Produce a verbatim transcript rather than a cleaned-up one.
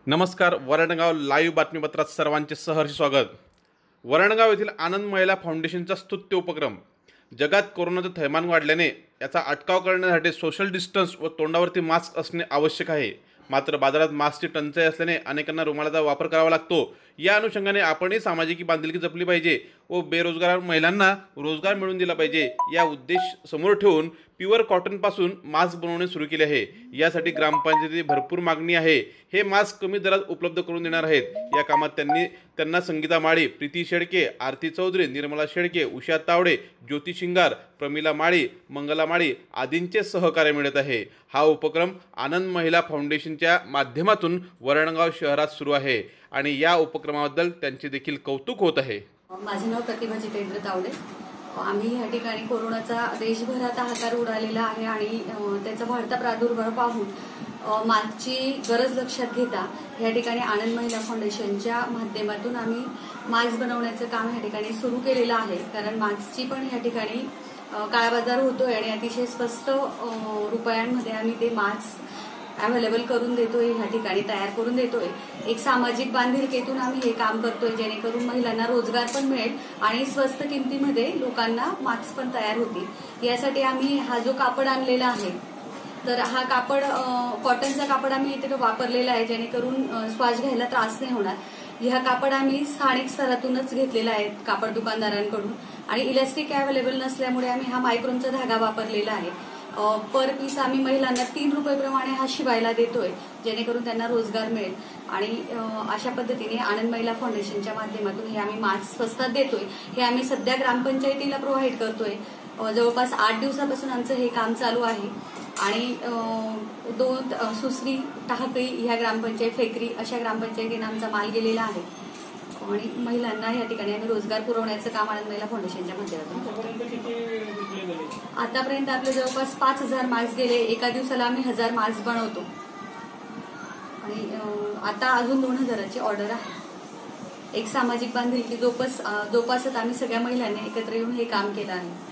नमस्कार. वरणगाव लाईव्ह बातमीपत्रात सर्वांचे सहर्ष स्वागत. वरणगाव येथील आनंद महिला फाउंडेशनचा स्तुत्य उपक्रम. जगात कोरोनाचं थैमान वाढल्याने याचा अटकाव करण्यासाठी सोशल डिस्टन्स व तोंडावरती मास्क असणे आवश्यक आहे. मात्र बाजारात मास्कची टंचाई असल्याने अनेकांना रुमालाचा वापर करावा लागतो. या अनुषंगाने आपणही सामाजिक बांधिलकी जपली पाहिजे व बेरोजगार महिलांना रोजगार मिळवून दिला पाहिजे या उद्देश समोर ठेवून प्युअर कॉटनपासून मास्क बनवणे सुरू केले आहे. यासाठी ग्रामपंचायतीची भरपूर मागणी आहे. हे मास्क कमी दरात उपलब्ध करून देणार आहेत. या कामात त्यांनी त्यांना संगीता माळी, प्रीती शेडके, आरती चौधरी, निर्मला शेडके, उषा तावडे, ज्योती शिंगार, प्रमिला माळी, मंगला माळी आदींचे सहकार्य मिळत आहे. हा उपक्रम आनंद महिला फाउंडेशनच्या माध्यमातून वरणगाव शहरात सुरू आहे आणि या उपक्रमाबद्दल त्यांचे देखील कौतुक होत आहे. माझे नाव प्रतिभा जितेंद्र तावडे. आम्ही या ठिकाणी कोरोनाचा देशभरात हाहाकार उडालेला आहे आणि त्याचा वाढता प्रादुर्भाव पाहून मास्कची गरज लक्षात घेता या ठिकाणी आनंद महिला फाउंडेशनच्या माध्यमातून आम्ही मास्क बनवण्याचं काम या ठिकाणी सुरू केलेलं आहे. कारण मास्कची पण या ठिकाणी काळाबाजार होतोय आणि अतिशय स्वस्त रुपयांमध्ये आम्ही ते मास्क अवेलेबल करून देतोय, ह्या ठिकाणी तयार करून देतोय. एक सामाजिक बांधिलकीतून आम्ही हे काम करतोय जेणेकरून महिलांना रोजगार पण मिळेल आणि स्वस्त किमतीमध्ये लोकांना मास्क पण तयार होतील. यासाठी आम्ही हा जो कापड आणलेला आहे तर हा कापड कॉटनचा कापड आम्ही इथे वापरलेला आहे जेणेकरून श्वास घ्यायला त्रास नाही होणार. ह्या कापड आम्ही स्थानिक स्तरातूनच घेतलेला आहे कापड दुकानदारांकडून आणि इलास्टिक अवेलेबल नसल्यामुळे आम्ही हा मायक्रोनचा धागा वापरलेला आहे. पर पीस आम्ही महिलांना तीन रुपये प्रमाणे हा शिवायला देतोय जेणेकरून त्यांना रोजगार मिळेल आणि अशा पद्धतीने आनंद महिला फाउंडेशनच्या माध्यमातून हे आम्ही मास्क स्वस्तात देतोय. हे आम्ही सध्या ग्रामपंचायतीला प्रोव्हाइड करतोय. जवळपास आठ दिवसापासून आमचं हे काम चालू आहे आणि दोन सुसरी, टाहकळी ह्या ग्रामपंचायत, फेकरी अशा ग्रामपंचायतीने आमचा माल गेलेला आहे आणि महिलांना या ठिकाणी आम्ही रोजगार पुरवण्याचं काम आनंद महिला फाउंडेशनच्या माध्यमातून करतो. आतापर्यंत आपले जवळपास पाच हजार मास्क गेले. एका दिवसाला आम्ही हजार मास्क बनवतो आणि आता अजून दोन हजाराची ऑर्डर आहे. एक सामाजिक बांधिलकी जोपास जोपासत आम्ही सगळ्या महिलांनी एकत्र येऊन हे काम केलं आहे.